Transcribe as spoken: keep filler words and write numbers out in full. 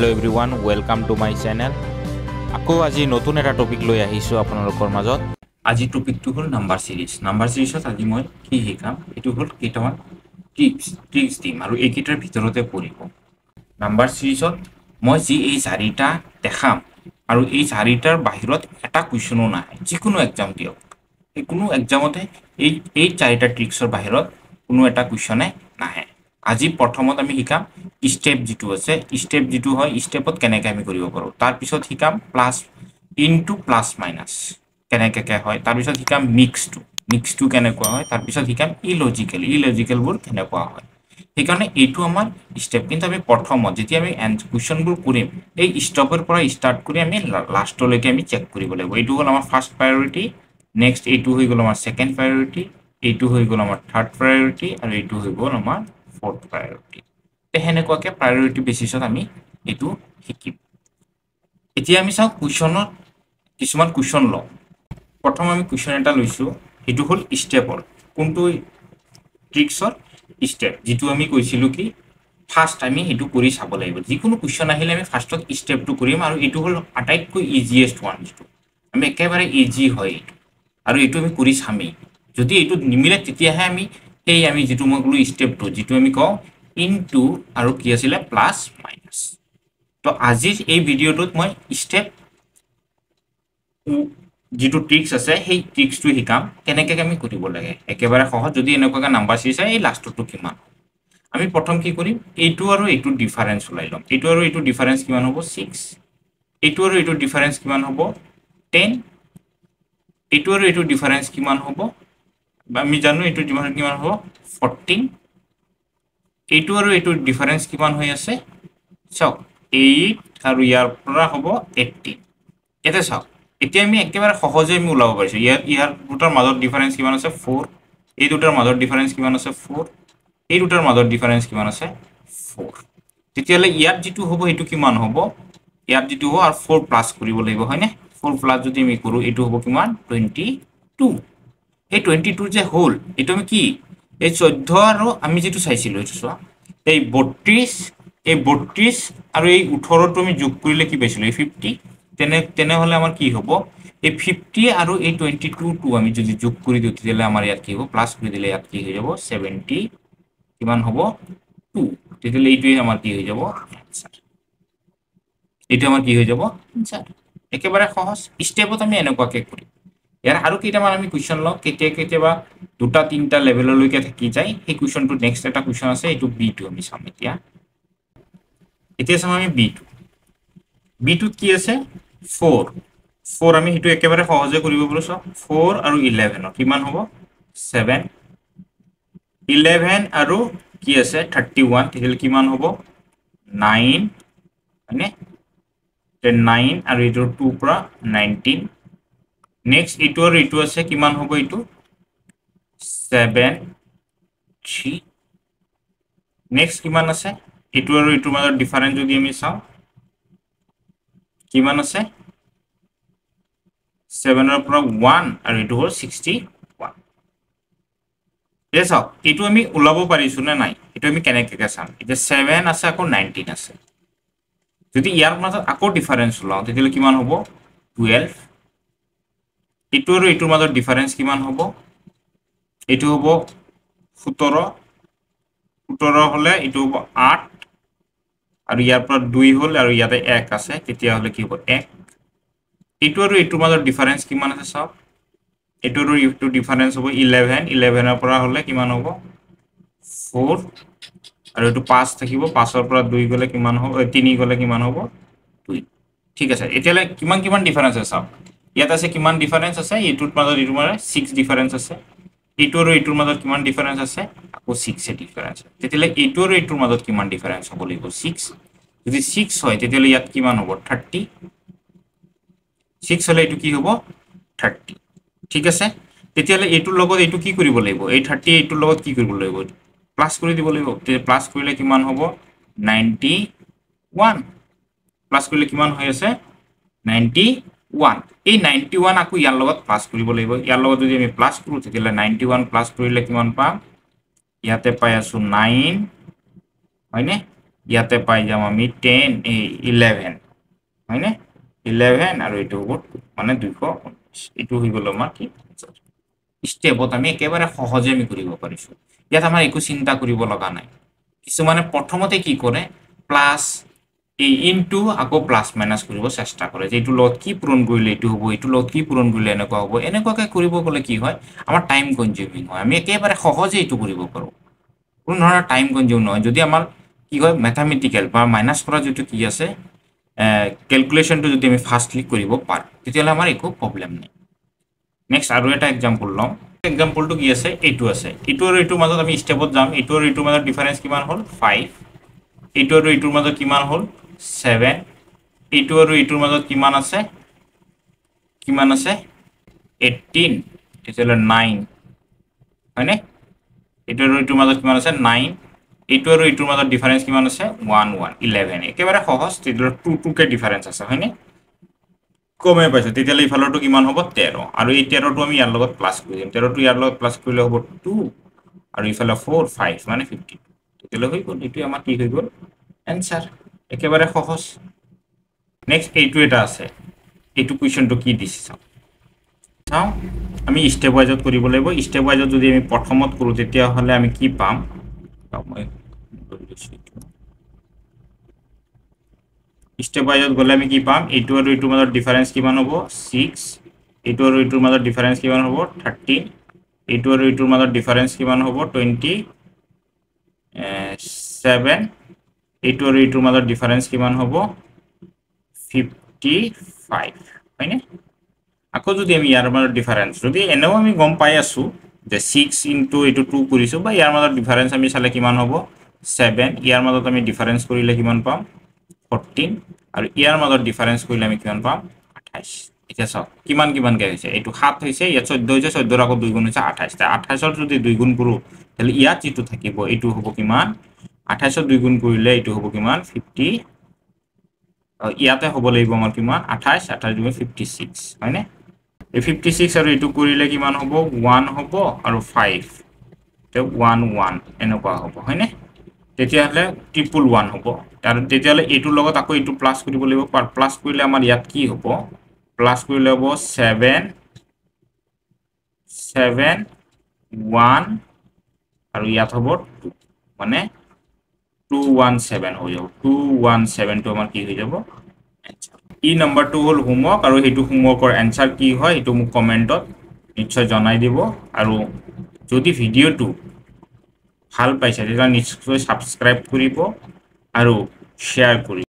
Hello everyone, welcome to my channel. আকৌ আজি নতুন এটা টপিক লৈ আহিছো আপোনালোকৰ মাজত। আজি টপিকটো হল নাম্বাৰ সিৰিজ। নাম্বাৰ সিৰিজত আজি মই কি শিকাম এটো হল কেইটামান ট্ৰিক্স ট্ৰিক্স দিম আৰু এইকেইটাৰ ভিতৰতে পৰিব। নাম্বাৰ সিৰিজত মই যি এই চাৰিটা দেখাম আৰু এই চাৰিটাৰ বাহিৰত এটা কোৱেশ্চনো নাহে। যিকোনো এক্সাম দিয়ক, এই কোনো এক্সামতে এই এই চাৰিটা ট্ৰিক্সৰ বাহিৰত কোনো এটা কোৱেশ্চনে নাহে। আজি প্ৰথমত আমি শিকাম স্টেপ যেটো আছে, স্টেপ যেটো হয় স্টেপত কেনেকৈ আমি কৰিব পাৰো। তাৰ পিছত শিকাম প্লাস ইনটু প্লাস মাইনাস কেনেকৈ হয়। তাৰ পিছত শিকাম মিক্স টু মিক্স টু কেনেকুৱা হয়। তাৰ পিছত শিকাম ইলজিক্যাল ইলজিক্যালবোৰ কেনেকুৱা হয়। সেইকাৰণে এইটো আমাৰ স্টেপ। কিন্তু আমি প্ৰথমত যেতিয়া আমি কোৱেশ্চনবোৰ কৰিম এই স্টেপৰ পৰা ষ্টাৰ্ট কৰি আমি লাষ্টলৈকে আমি চেক কৰিব লাগিব। এইটো হ'ল আমাৰ ফাৰ্স্ট প্ৰায়োৰিটি, নেক্সট এইটো হৈ গ'ল আমাৰ সেকেন্ড প্ৰায়োৰিটি, এইটো হৈ গ'ল আমাৰ থাৰ্ড প্ৰায়োৰিটি আৰু এইটো হৈ গ'ল আমাৰ ফৰ্থ প্ৰায়োৰিটি। হেনেকুৱাকে প্ৰায়োৰিটি বেচিছত আমি এইটো শিকিম। এতিয়া আমি চাও কোৱেশ্চনত কিছুমান কোৱেশ্চন লওঁ। প্ৰথম আমি কোৱেশ্চন এটা লৈছো, এইটো হ'ল স্টেপৰ কোনটো ট্ৰিক্সৰ স্টেপ, যেটো আমি কৈছিলো কি ফাৰ্স্ট আমি এইটো কৰি চাব লাগিব। যিকোনো কোৱেশ্চন আহিলে আমি ফাৰ্স্টত স্টেপটো কৰিম আৰু এইটো হ'ল আটাইতকৈ ইজিয়েষ্ট ওৱান। যেটো আমি একেবাৰে ইজি হয় এইটো আৰু এইটো আমি কৰি চামেই। যদি এইটো নিমিলে তেতিয়াহে আমি এই আমি যেটো মই কলো স্টেপটো যেটো আমি কওঁ ইনটু আৰু কি আছিল প্লাস মাইনাস। তো আজিৰ এই ভিডিওটোত মই স্টেপ যেটো ট্ৰিক্স আছে সেই ট্ৰিক্সটো শিকাম কেনেকৈ আমি কৰিব লাগে। একেবাৰে সহজ। যদি এনেকুৱাকে নাম্বাৰ সিৰিজ আছে এই লাষ্টটো কিমান। আমি প্ৰথম কি কৰিম এইটো আৰু এইটো ডিফাৰেন্স ওলাই লম। এইটো আৰু এইটো ডিফাৰেন্স কিমান হ'ব ছিক্স, এইটো আৰু এইটো ডিফাৰেন্স কিমান হ'ব টেন, এইটো আৰু এইটো ডিফাৰেন্স কিমান হ'ব আমি জানো এইটো ডিফাৰেন্স কিমান হ'ব ফৰ্টিন, এইটো আৰু এইটো ডিফাৰেন্স কিমান হৈ আছে চাওক এইট আৰু ইয়াৰ পৰা হ'ব এইটিন। এটা চাওক এতিয়া আমি একেবাৰে সহজে আমি ওলাব পাৰিছো। ইয়াৰ ইয়াৰ দুটাৰ মাজত ডিফাৰেন্স কিমান আছে ফ'ৰ, এই দুটাৰ মাজত ডিফাৰেন্স কিমান আছে ফ'ৰ, এই দুটাৰ মাজত ডিফাৰেন্স কিমান আছে ফ'ৰ। তেতিয়াহ'লে ইয়াত যেটো হ'ব এইটো কিমান হ'ব ইয়াত যেটো হ'ব আৰু ফ'ৰ প্লাস কৰিব লাগিব হয়নে। ফ'ৰ প্লাস যদি আমি কৰো এইটো হ'ব কিমান টুৱেণ্টি টু। এই টুৱেণ্টি টু যে হ'ল এইটো আমি কি এই চৈধ্য আৰু আমি যেটো চাইছিলো এইটো চোৱা এই বত্ৰিশ, এই বত্ৰিশ আৰু এই ওঠৰটো আমি যোগ কৰিলে কি পাইছিলো এই ফিফটি। তেনে তেনেহলে আমাৰ কি হ'ব এই ফিফটি আৰু এই টুৱেণ্টি টু টো আমি যদি যোগ কৰি দিও তেতিয়াহলে আমাৰ ইয়াত কি হ'ব প্লাস কৰি দিলে ইয়াত কি হৈ যাব সেভেন্টি কিমান হ'ব টু। তেতিয়াহলে এইটোই আমাৰ কি হৈ যাব আনসার। এইটো আমাৰ কি হৈ যাব আনসার। একেবাৰে সহজ। স্টেপত আমি এনেকুৱাকে কৰিম। ইয়াৰ আৰু কেইটামান আমি কোৱেশ্চন লওঁ। কেতিয়া কেতিয়াবা দুটা তিনটা লেভেললৈকে থাকি যায়। সেই কোৱেশ্চনটো নেক্সট এটা কোৱেশ্চন আছে এইটো বি টু আমি চাম এতিয়া। এতিয়া চাম আমি বি টু। বি টুত কি আছে ফ'ৰ, ফ'ৰ আমি সেইটো একেবাৰে সহজে কৰিব পাৰো। চাওক ফ'ৰ আৰু ইলেভেন কিমান হ'ব ছেভেন, ইলেভেন আৰু কি আছে থাৰ্টি ওৱান তেতিয়াহ'লে কিমান হ'ব নাইন হয়নে। নাইন আৰু এইটোৰ টু পৰা নাইনটিন। নেক্সট এইটো আৰু এইটো আছে কিমান হ'ব এইটো ছেভেন থ্ৰী। নেক্সট কিমান আছে এইটো আৰু এইটোৰ মাজত ডিফাৰেন্স যদি আমি চাওঁ কিমান আছে ছেভেনৰ পৰা ওৱান আৰু এইটো হ'ল ছিক্সটি ওৱান। এই চাওক এইটো আমি ওলাব পাৰিছো নে নাই এইটো আমি কেনেকৈ চাম। এতিয়া ছেভেন আছে আকৌ নাইনটিন আছে। যদি ইয়াৰ মাজত আকৌ ডিফাৰেন্স ওলাও তেতিয়াহ'লে কিমান হ'ব টুৱেলভ। এইটো আৰু এইটোৰ মাজত ডিফাৰেন্স কিমান হ'ব এইটো হ'ব সোতৰ, সোতৰ হলে এইটো হ'ব আঠ আৰু ইয়াৰ পৰা দুই হ'ল আৰু ইয়াতে এক আছে তেতিয়াহ'লে কি হ'ব এক। এইটো আৰু এইটোৰ মাজত ডিফাৰেন্স কিমান আছে চাওক এইটো আৰু এইটো ডিফাৰেন্স হ'ব ইলেভেন, ইলেভেনৰ পৰা হলে কিমান হ'ব ফ'ৰ আৰু এইটো পাঁচ থাকিব, পাঁচৰ পৰা দুই গ'লে কিমান হ'ব তিনি গ'লে কিমান হ'ব দুই। ঠিক আছে। এতিয়ালে কিমান কিমান ডিফাৰেন্স আছে চাওক ইয়াত আছে কিমান ডিফাৰেন্স আছে এইটোৰ মাজত এইটোৰ মাজত ছিক্স ডিফাৰেন্স আছে। এইটো আৰু এইটোৰ মাজত কিমান ডিফাৰেন্স আছে আকৌ ছিক্স ডিফাৰেন্স। তেতিয়াহ'লে এইটো আৰু এইটোৰ মাজত কিমান ডিফাৰেন্স হ'ব লাগিব ছিক্স। যদি ছিক্স হয় তেতিয়াহ'লে ইয়াত কিমান হ'ব থাৰ্টি। ছিক্স হলে এইটো কি হ'ব থাৰ্টি। ঠিক আছে। তেতিয়াহ'লে এইটোৰ লগত এইটো কি কৰিব লাগিব এই থাৰ্টি এইটোৰ লগত কি কৰিব লাগিব প্লাস কৰি দিব লাগিব। প্লাস কৰিলে কিমান হ'ব নাইনটি ওৱান। প্লাস কৰিলে কিমান হৈ আছে নাইনটি ওৱান। এই নাইনটি ওৱান আকৌ ইয়াৰ লগত প্লাস কৰিব লাগিব। ইয়াৰ লগত যদি আমি প্লাস কৰো তেতিয়াহ'লে নাইনটি ওৱান প্লাস কৰিলে কিমান পাম ইয়াতে পাই আছো নাইন হয়নে। ইয়াতে পাই যাম আমি টেন ইলেভেন হয়নে ইলেভেন আৰু এইটো হ'ব মানে দুইশ ঊনৈশ এইটো হৈ গ'ল আমাৰ কি স্টেপত আমি একেবাৰে সহজে আমি কৰিব পাৰিছোঁ ইয়াত আমাৰ একো চিন্তা কৰিব লগা নাই কিছুমানে প্ৰথমতে কি কৰে প্লাছ এই ইনটু আকৌ প্লাছ মাইনাছ কৰিব চেষ্টা কৰে যে এইটো লগত কি পূৰণ কৰিলে এইটো হ'ব এইটো লগত কি পূৰণ কৰিলে এনেকুৱা হ'ব এনেকুৱাকৈ কৰিব গ'লে কি হয় আমাৰ টাইম কনজিউমিং হয় আমি একেবাৰে সহজে এইটো কৰিব পাৰোঁ কোনো ধৰণৰ টাইম কনজিউম নহয় যদি আমাৰ কি হয় মেথামেটিকেল বা মাইনাছ কৰা যিটো কি আছে কেলকুলেশ্যনটো যদি আমি ফাষ্টলি কৰিব পাৰোঁ তেতিয়াহ'লে আমাৰ একো প্ৰব্লেম নাই নেক্সট আৰু এটা এক্সাম্পল লওঁ এক্সাম্পলটো কি আছে এইটো আছে এইটো আৰু এইটোৰ মাজত আমি ষ্টেপত যাম এইটো আৰু এইটোৰ মাজত ডিফাৰেঞ্চ কিমান হ'ল ফাইভ এইটো আৰু এইটোৰ মাজত কিমান হ'ল ছেভেন এইটো আৰু এইটোৰ মাজত কিমান আছে কিমান আছে এইটিন তেতিয়াহ'লে নাইন হয়নে এইটো আৰু এইটোৰ মাজত কিমান আছে নাইন এইটো আৰু এইটোৰ মাজত ডিফাৰেঞ্চ কিমান আছে ওৱান ওৱান ইলেভেন একেবাৰে সহজ তেতিয়াহ'লে টু টুকে ডিফাৰেঞ্চ আছে হয়নে কমে পাইছোঁ তেতিয়াহ'লে ইফালৰটো কিমান হ'ব তেৰ আৰু এই তেৰটো আমি ইয়াৰ লগত প্লাছ কৰি দিম তেৰটো ইয়াৰ লগত প্লাছ কৰিলে হ'ব টু আৰু ইফালে ফ'ৰ ফাইভ মানে ফিফটি টু তেতিয়াহ'লে হৈ গ'ল এইটোৱে আমাৰ কি হৈ গ'ল এনচাৰ একেবাৰে সহজ নেক্সট এইটো এটা আছে এইটো কুৱেশ্যনটো কি দিছে চাওঁ চাওঁ আমি ষ্টেপ ৱাইজত কৰিব লাগিব ষ্টেপ ৱাইজত যদি আমি প্ৰথমত কৰোঁ তেতিয়াহ'লে আমি কি পাম মই ষ্টেপ ৱাইজত গ'লে আমি কি পাম এইটো আৰু এইটোৰ মাজত ডিফাৰেঞ্চ কিমান হ'ব ছিক্স এইটো আৰু এইটোৰ মাজত ডিফাৰেঞ্চ কিমান হ'ব থাৰ্টিন এইটো আৰু এইটোৰ মাজত ডিফাৰেঞ্চ কিমান হ'ব টুৱেণ্টি ছেভেন এইটো আৰু এইটোৰ মাজত ডিফাৰেঞ্চ কিমান হ'ব ফিফটি ফাইভ হয়নে আকৌ যদি আমি ইয়াৰ মাজত ডিফাৰেঞ্চ যদি এনেও আমি গম পাই আছোঁ যে ছিক্স ইনটু এইটো টু কৰিছোঁ বা ইয়াৰ মাজত ডিফাৰেঞ্চ আমি চালে কিমান হ'ব ছেভেন ইয়াৰ মাজত আমি ডিফাৰেঞ্চ কৰিলে কিমান পাম ফৰ্টিন আৰু ইয়াৰ মাজত ডিফাৰেঞ্চ কৰিলে আমি কিমান পাম আঠাইছ এতিয়া চাওক কিমান কিমানকৈ হৈছে এইটো সাত হৈছে ইয়াত চৈধ্য হৈছে চৈধ্যৰ আকৌ দুই গুণ হৈছে আঠাইছ আঠাইছৰ যদি দুই গুণ কৰোঁ তেতিয়াহ'লে ইয়াত যিটো থাকিব এইটো হ'ব কিমান আঠাইছৰ দুই গুণ কৰিলে এইটো হ'ব কিমান ফিফটি ইয়াতে হ'ব লাগিব আমাৰ কিমান আঠাইছ আঠাইছ দুই ফিফটি ছিক্স হয়নে এই ফিফটি ছিক্স আৰু এইটো কৰিলে কিমান হ'ব ওৱান হ'ব আৰু ফাইভ ওৱান ওৱান এনেকুৱা হ'ব হয়নে তেতিয়াহ'লে ট্ৰিপল ওৱান হ'ব আৰু তেতিয়াহ'লে এইটোৰ লগত আকৌ এইটো প্লাছ কৰিব লাগিব প্লাছ কৰিলে আমাৰ ইয়াত কি হ'ব প্লাছ কৰিলে হ'ব ছেভেন ছেভেন ওৱান আৰু ইয়াত হ'ব টু মানে টু ওৱান ছেভেন হৈ যাব টু ওৱান ছেভেনটো আমাৰ কি হৈ যাব এনচাৰ ই নাম্বাৰটো হ'ল হোমৱৰ্ক আৰু সেইটো হোমৱৰ্কৰ এনচাৰ কি হয় সেইটো মোক কমেণ্টত নিশ্চয় জনাই দিব আৰু যদি ভিডিঅ'টো ভাল পাইছে তেতিয়াহ'লে নিশ্চয় ছাবস্ক্ৰাইব কৰিব আৰু শ্বেয়াৰ কৰিব